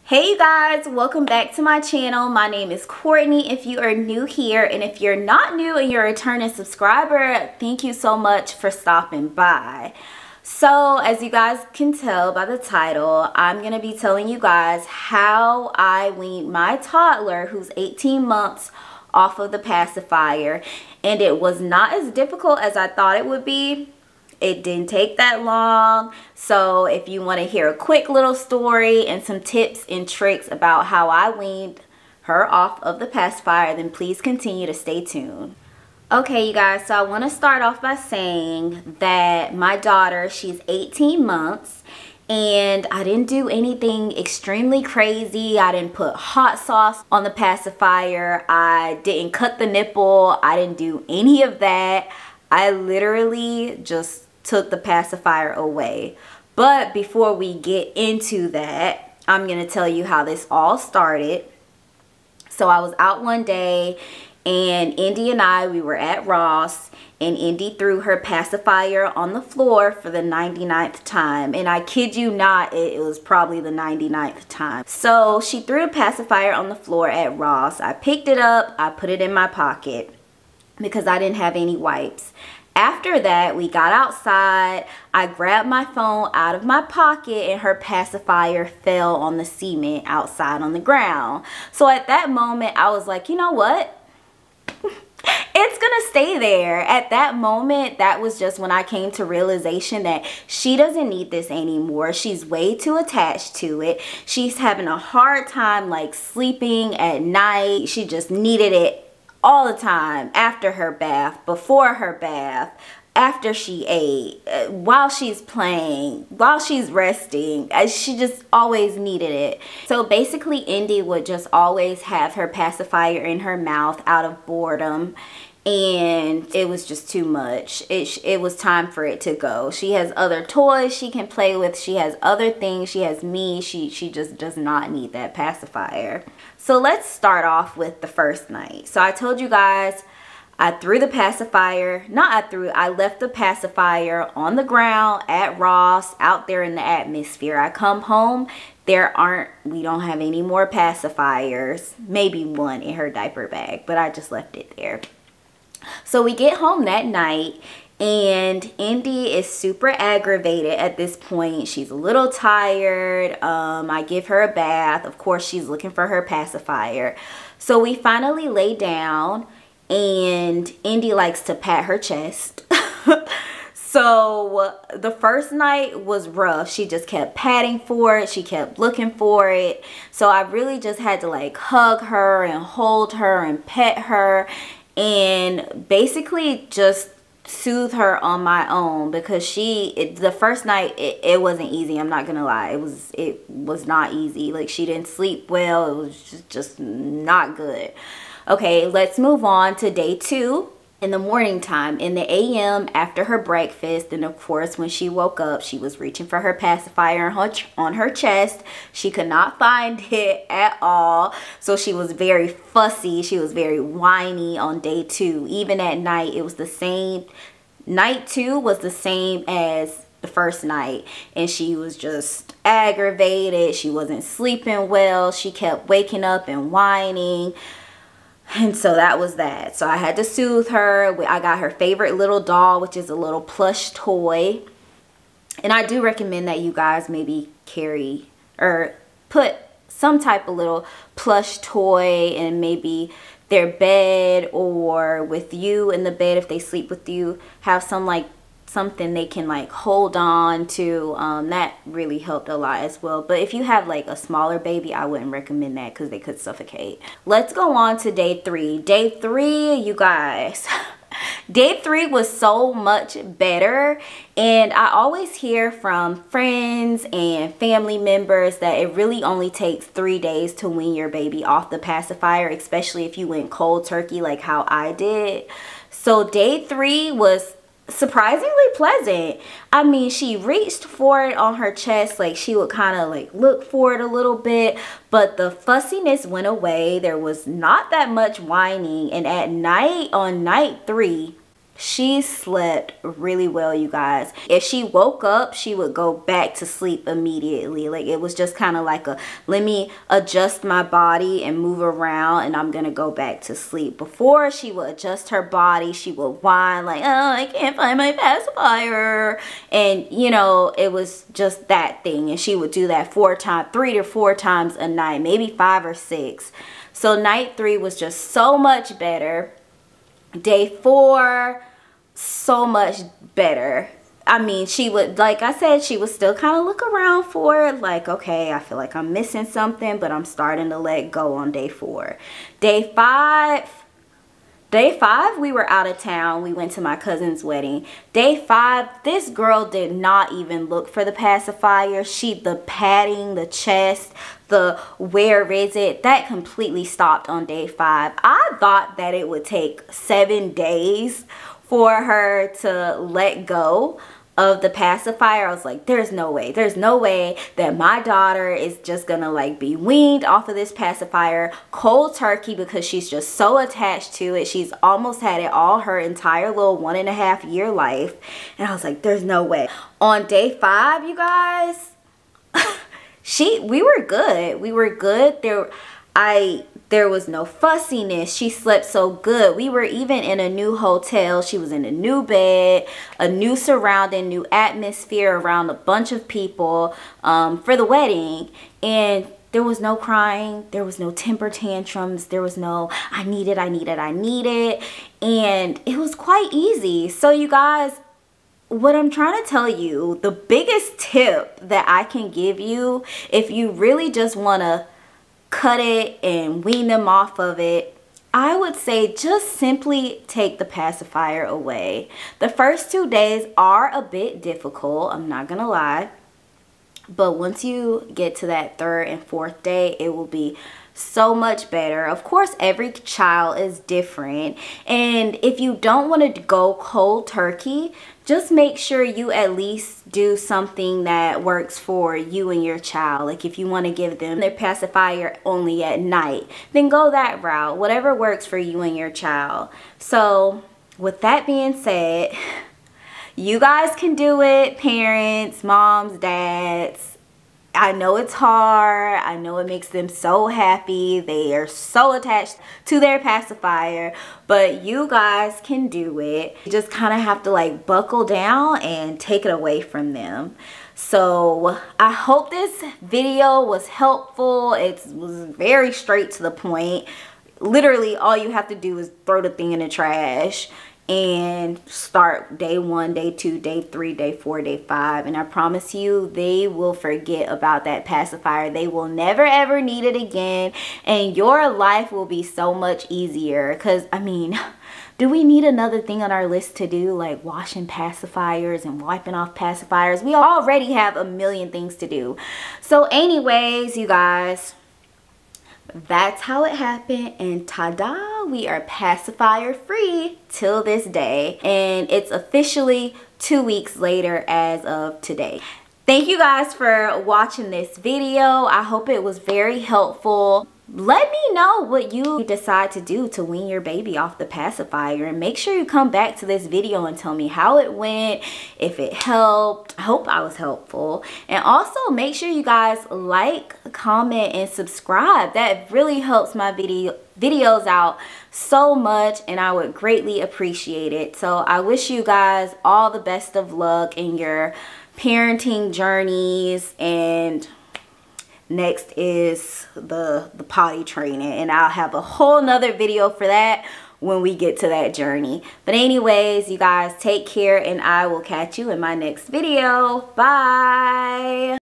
Hey you guys, welcome back to my channel. My name is Courtney if you are new here, and if you're not new and you're a returning subscriber, thank you so much for stopping by. So as you guys can tell by the title, I'm going to be telling you guys how I weaned my toddler who's 18 months off of the pacifier, and it was not as difficult as I thought it would be. It didn't take that long. So if you want to hear a quick little story and some tips and tricks about how I weaned her off of the pacifier, then please continue to stay tuned. Okay, you guys, so I want to start off by saying that my daughter, she's 18 months, and I didn't do anything extremely crazy. I didn't put hot sauce on the pacifier. I didn't cut the nipple. I didn't do any of that. I literally just took the pacifier away. But before we get into that, I'm going to tell you how this all started. So I was out one day, and Indy and we were at Ross, and Indy threw her pacifier on the floor for the 99th time. And I kid you not, it was probably the 99th time. So she threw the pacifier on the floor at Ross. I picked it up, I put it in my pocket because I didn't have any wipes. After that, we got outside. I grabbed my phone out of my pocket, and her pacifier fell on the cement outside on the ground. So at that moment, I was like, you know what? It's gonna stay there. At that moment, that was just when I came to realization that she doesn't need this anymore. She's way too attached to it. She's having a hard time like sleeping at night. She just needed it all the time, after her bath, before her bath, after she ate, while she's playing, while she's resting. She just always needed it. So basically, Indy would just always have her pacifier in her mouth out of boredom, and it was just too much. It was time for it to go. She has other toys she can play with. She has other things. She has me. She just does not need that pacifier. So let's start off with the first night. So I told you guys I threw the pacifier. I left the pacifier on the ground at Ross, out there in the atmosphere. I come home, we don't have any more pacifiers. Maybe one in her diaper bag, but I just left it there. So we get home that night, and Indy is super aggravated at this point. She's a little tired. I give her a bath. Of course, she's looking for her pacifier. So we finally lay down, and Indy likes to pat her chest. So the first night was rough. She just kept patting for it. She kept looking for it. So I really just had to like hug her and hold her and pet her, and basically just soothe her on my own, because the first night it wasn't easy. I'm not gonna lie, it was not easy. Like, she didn't sleep well. It was just not good. Okay, let's move on to day 2. In the morning time, in the AM, after her breakfast, and of course when she woke up, she was reaching for her pacifier on her chest. She could not find it at all, so she was very fussy. She was very whiny on day 2. Even at night, it was the same. Night 2 was the same as the first night, and she was just aggravated. She wasn't sleeping well. She kept waking up and whining. And so that was that. So I had to soothe her. I got her favorite little doll, which is a little plush toy. And I do recommend that you guys maybe carry or put some type of little plush toy in maybe their bed, or with you in the bed if they sleep with you. Have something they can like hold on to. That really helped a lot as well. But if you have like a smaller baby, I wouldn't recommend that because they could suffocate. Let's go on to day 3. Day 3, you guys. Day 3 was so much better, and I always hear from friends and family members that it really only takes 3 days to wean your baby off the pacifier, especially if you went cold turkey like how I did. So day 3 was surprisingly pleasant. I mean, she reached for it on her chest, like she would kind of like look for it a little bit, but the fussiness went away. There was not that much whining, and at night, on night 3, She slept really well, you guys. If she woke up, she would go back to sleep immediately. Like, it was just kind of like a, let me adjust my body and move around and I'm gonna go back to sleep. Before she would adjust her body, she would whine like, oh, I can't find my pacifier. And you know, it was just that thing. And she would do that 3 to 4 times a night, maybe 5 or 6. So night 3 was just so much better. Day 4, so much better. I mean, she would, like I said, she would still kind of look around for it. Like, okay, I feel like I'm missing something, but I'm starting to let go on day 4. Day 5, we were out of town. We went to my cousin's wedding. Day 5, this girl did not even look for the pacifier. The padding, the chest, the where is it, that completely stopped on day 5. I thought that it would take 7 days for her to let go of the pacifier. I was like, there's no way that my daughter is just gonna like be weaned off of this pacifier cold turkey, because she's just so attached to it. She's almost had it all her entire little 1.5-year life. And I was like, there's no way. On day 5, you guys, we were good. There was no fussiness. She slept so good. We were even in a new hotel. She was in a new bed, a new surrounding, new atmosphere around a bunch of people for the wedding. And there was no crying. There was no temper tantrums. There was no, I need it. And it was quite easy. So you guys, what I'm trying to tell you, the biggest tip that I can give you, if you really just want to cut it and wean them off of it, I would say just simply take the pacifier away. The first 2 days are a bit difficult, I'm not gonna lie, but once you get to that 3rd and 4th day, it will be so much better. Of course, every child is different, and if you don't want to go cold turkey, just make sure you at least do something that works for you and your child. Like if you want to give them their pacifier only at night, then go that route. Whatever works for you and your child. So with that being said, you guys can do it, parents, moms, dads. I know it's hard. I know it makes them so happy. They are so attached to their pacifier, but you guys can do it. You just kind of have to like buckle down and take it away from them. So I hope this video was helpful. It was very straight to the point. Literally all you have to do is throw the thing in the trash and start day 1, day 2, day 3, day 4, day 5, and I promise you they will forget about that pacifier. They will never ever need it again, and your life will be so much easier. Because I mean, do we need another thing on our list to do, like washing pacifiers and wiping off pacifiers? We already have a million things to do. So anyways, you guys, that's how it happened, and ta-da, we are pacifier free till this day, and it's officially 2 weeks later as of today. Thank you guys for watching this video. I hope it was very helpful. Let me know what you decide to do to wean your baby off the pacifier, and make sure you come back to this video and tell me how it went, if it helped. I hope I was helpful. And also make sure you guys like, comment, and subscribe. That really helps my videos out so much, and I would greatly appreciate it. So I wish you guys all the best of luck in your parenting journeys, and next is the potty training, and I'll have a whole nother video for that when we get to that journey. But anyways, you guys take care, and I will catch you in my next video. Bye.